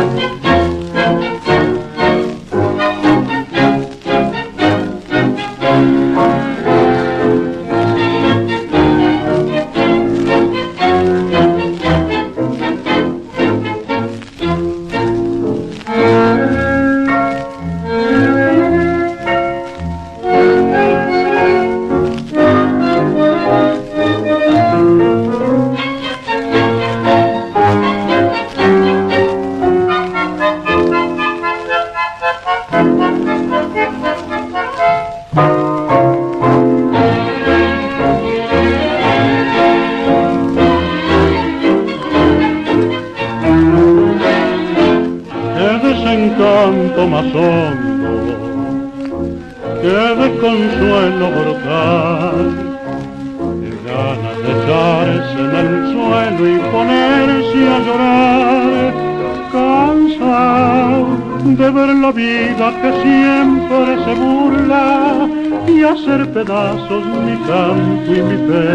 Desencanto más hondo, que desconsuelo brutal, que ganas de echarse en el suelo y ponerse a llorar, cansado de ver la vida que siempre se burla y hacer pedazos mi canto y mi fe.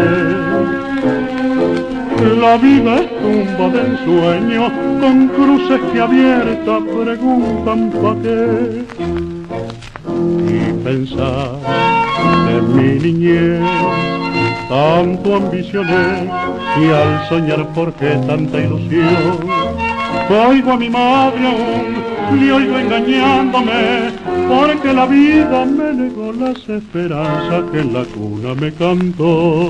La vida es tumba del sueño, con cruces que abiertas preguntan pa' qué. Y pensar que en mi niñez tanto ambicioné, y al soñar por qué tanta ilusión. Oigo a mi madre aún, le oigo engañándome, porque la vida me negó las esperanzas que en la cuna me cantó.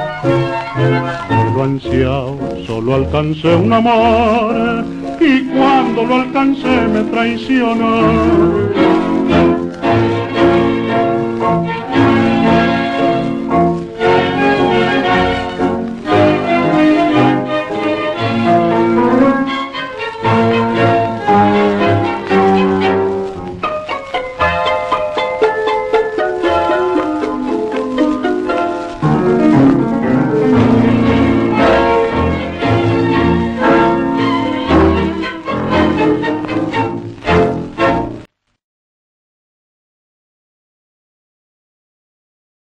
Lo ansiado, solo alcancé un amor, y cuando lo alcancé me traicionó.